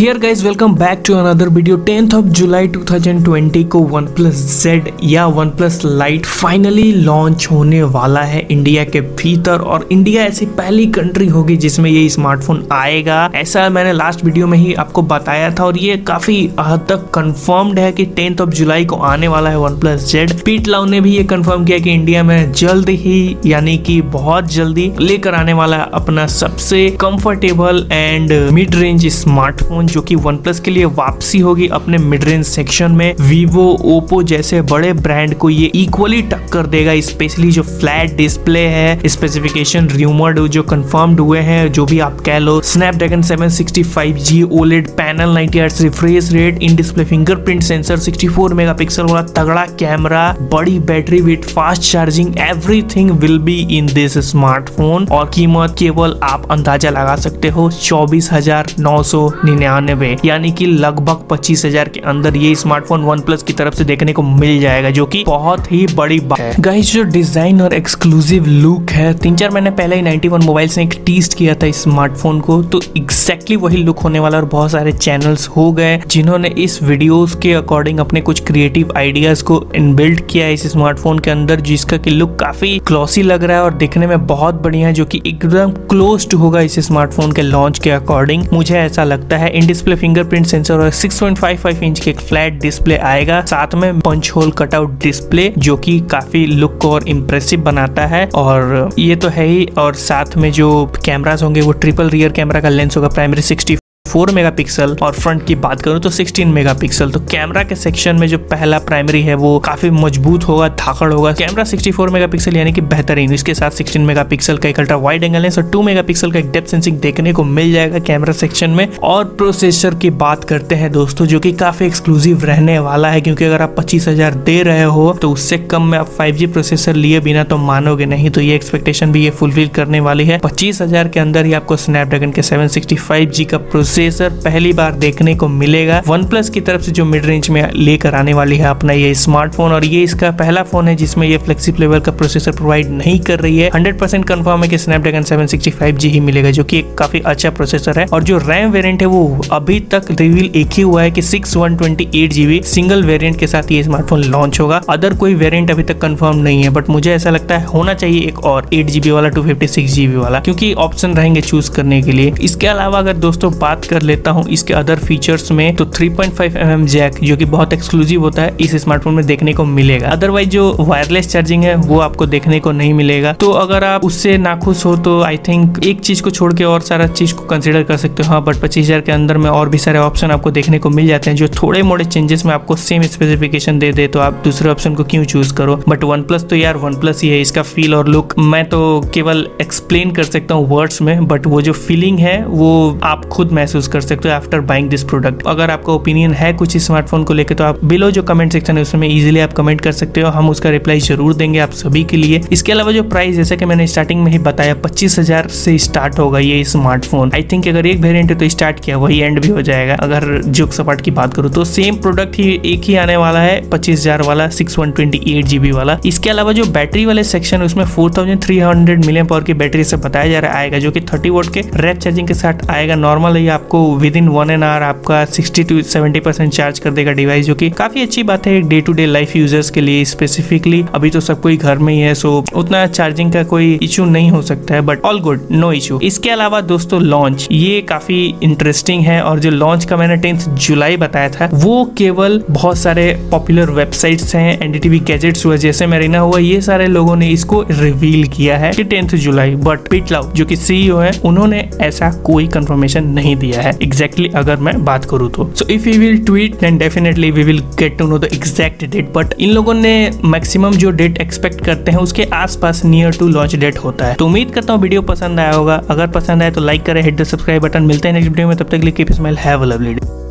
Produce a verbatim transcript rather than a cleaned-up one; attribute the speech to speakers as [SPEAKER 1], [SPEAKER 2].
[SPEAKER 1] Here guys welcome back to another video. Tenth of July two thousand twenty को OnePlus Z या OnePlus Lite finally launch होने वाला है India के भीतर, और इंडिया ऐसी पहली कंट्री होगी जिसमें ये स्मार्टफोन आएगा। ऐसा मैंने लास्ट वीडियो में ही आपको बताया था और ये काफी हद तक कंफर्म्ड है कि टेंथ ऑफ जुलाई को आने वाला है OnePlus Z। पीट लाउ ने भी ये कंफर्म किया कि इंडिया में जल्द ही यानी कि बहुत जल्दी लेकर आने वाला है अपना सबसे comfortable and mid range smartphone, जो कि OnePlus के लिए वापसी होगी अपने मिड रेंज सेक्शन में। Vivo, Oppo जैसे बड़े ब्रांड को ये इक्वली टक्कर देगा, स्पेशली जो फ्लैट डिस्प्ले है, स्पेसिफिकेशन रूमर्ड जो कंफर्म्ड हुए हैं, जो भी आप कह लो। Snapdragon seven sixty five G OLED panel, ninety hertz refresh rate, in display fingerprint sensor, sixty four megapixel वाला तगड़ा कैमरा, बड़ी battery weight, fast charging, everything will be in this smartphone. और कीमत केवल आप अंदाजा लगा सकते हो चौबीस हजार नौ सौ निन्यानवे, यानी कि लगभग पच्चीस हजार के अंदर ये स्मार्टफोन OnePlus की तरफ से देखने को मिल जाएगा, जो कि बहुत ही बड़ी बात है। गाइस, जो डिजाइन और एक्सक्लूसिव लुक है, तीन चार महीने पहले ही नाइंटी वन मोबाइल से एक टीस्ट किया था स्मार्टफोन को, तो एग्जैक्टली वही लुक होने वाला। और बहुत सारे चैनल्स हो गए जिन्होंने इस वीडियोस के अकॉर्डिंग अपने कुछ क्रिएटिव आइडियाज को इनबिल्ट किया है इस स्मार्टफोन के अंदर, जिसका कि लुक काफी ग्लॉसी लग रहा है और दिखने में बहुत बढ़िया है, जो कि एकदम क्लोज होगा इस स्मार्टफोन के लॉन्च के अकॉर्डिंग, मुझे ऐसा लगता है। इन डिस्प्ले फिंगरप्रिंट सेंसर और six point five five inch के एक फ्लैट डिस्प्ले आएगा, साथ में पंच होल कटआउट डिस्प्ले, जो कि काफी लुक को और इम्प्रेसिव बनाता है। और ये तो है ही, और साथ में जो कैमरास होंगे वो ट्रिपल रियर कैमरा का लेंस होगा, प्राइमरी सिक्सटी फोर मेगापिक्सल, और फ्रंट की बात करूं तो सिक्सटीन मेगापिक्सल। तो कैमरा के सेक्शन में जो पहला प्राइमरी है वो काफी मजबूत होगा, धाकड़ होगा। कैमरा सिक्सटी फोर मेगापिक्सल यानी कि बेहतरीन, इसके साथ सिक्सटीन मेगापिक्सल का एक अल्ट्रा वाइड एंगल लेंस और टू मेगापिक्सल का एक डेप्थ सेंसिंग देखने को मिल जाएगा कैमरा सेक्शन में। और प्रोसेसर की बात करते हैं दोस्तों, जो कि काफी एक्सक्लूसिव रहने वाला है, क्योंकि अगर आप पच्चीस हजार दे रहे हो तो उससे कम में आप फाइव जी प्रोसेसर लिए बिना तो मानोगे नहीं। तो ये एक्सपेक्टेशन भी ये फुलफिल करने वाली है। पच्चीस हजार के अंदर ही आपको स्नैपड्रैगन के सेवन सिक्सटी फाइव जी का प्रोसेसर पहली बार देखने को मिलेगा OnePlus की तरफ से, जो मिड रेंज में लेकर आने वाली है अपना ये स्मार्टफोन। और ये इसका पहला फोन है जिसमें ये फ्लेक्सिबल लेवल का प्रोसेसर प्रोवाइड नहीं कर रही है। हंड्रेड परसेंट कंफर्म है कि Snapdragon seven sixty five G ही मिलेगा, जो कि एक काफी अच्छा प्रोसेसर है। और जो रैम वेरिएंट है वो अभी तक रिवील एक ही हुआ है कि six one twenty eight GB single variant के साथ ये स्मार्टफोन लॉन्च होगा। अदर कोई वेरिएंट अभी तक कंफर्म नहीं है, बट मुझे ऐसा लगता है होना चाहिए एक और एट जीबी वाला, टू फिफ्टी सिक्स जीबी वाला, क्योंकि ऑप्शन रहेंगे चूज करने के लिए। इसके अलावा अगर दोस्तों बात कर लेता हूँ इसके अदर फीचर्स में, तो three point five M M jack, जो कि बहुत एक्सक्लूसिव होता है, इस स्मार्टफोन में देखने को मिलेगा। अदरवाइज जो वायरलेस चार्जिंग है वो आपको देखने को नहीं मिलेगा। तो अगर आप उससे नाखुश हो तो आई थिंक एक चीज को छोड़ के और सारा चीज को कंसिडर कर सकते हो। हाँ, बट पच्चीस हजार के अंदर में और भी सारे ऑप्शन आपको देखने को मिल जाते हैं, जो थोड़े मोड़े चेंजेस में आपको सेम स्पेसिफिकेशन दे दे, तो आप दूसरे ऑप्शन को क्यों चूज करो। बट OnePlus तो यार OnePlus ही है, इसका फील और लुक मैं तो केवल एक्सप्लेन कर सकता हूँ वर्ड्स में, बट वो जो फीलिंग है वो आप खुद महसूस कर सकते हो आफ्टर बाइंग दिस प्रोडक्ट। अगर आपका ओपिनियन है कुछ स्मार्टफोन को लेकर, तो आप बिलो जो कमेंट सेक्शन है उसमें इजीली आप कमेंट कर सकते हो, हम उसका रिप्लाई जरूर देंगे आप सभी के लिए। इसके अलावा जो प्राइस, जैसा कि मैंने स्टार्टिंग में ही बताया, पच्चीस हजार से स्टार्ट होगा ये स्मार्टफोन। आई थिंक अगर एक वेरिएंट है तो स्टार्ट किया वही एंड भी हो जाएगा। अगर जोक सपाट की बात करूँ तो सेम प्रोडक्ट ही एक ही आने वाला है, पच्चीस हजार वाला, six one twenty eight GB वाला। इसके अलावा जो बैटरी वाले सेक्शन है उसमें four thousand three hundred million power की बैटरी से बताया जा रहा है आएगा, जो कि थर्टी वोल्ट के रैप चार्जिंग के साथ आएगा। नॉर्मल ही आपको within one an hour आपका sixty two seventy percent charge कर देगा डिवाइस, जो कि काफी अच्छी बात है day to day life users के लिए स्पेसिफिकली। अभी तो सब कोई घर में ही है, सो उतना चार्जिंग का कोई इशू नहीं हो सकता है, but all good, no issue. इसके अलावा दोस्तों लॉन्च ये काफी इंटरेस्टिंग है, और जो लॉन्च का मैंने टेंथ जुलाई बताया था वो केवल बहुत सारे पॉपुलर वेबसाइट्स हैं, एनडीटीवी गैजेट्स हुआ, जैसे मेरिना हुआ, ये सारे लोगों ने इसको रिवील किया है कि टेंथ जुलाई। बट पीट लाउ जो कि सीईओ है, उन्होंने ऐसा कोई कंफर्मेशन नहीं दिया है एग्जैक्टली exactly, अगर मैं बात करूँ तो। So if you will tweet then definitely we will get to know the exact date, but इन लोगों ने मैक्सिमम जो डेट एक्सपेक्ट करते हैं उसके आसपास नियर टू लॉन्च डेट होता है। तो उम्मीद करता हूँ वीडियो पसंद आया होगा। अगर पसंद आया तो लाइक करें, हिट द सब्सक्राइब बटन। मिलते हैं नेक्स्ट वीडियो में, तब तक के लिए keep smile, have a lovely day.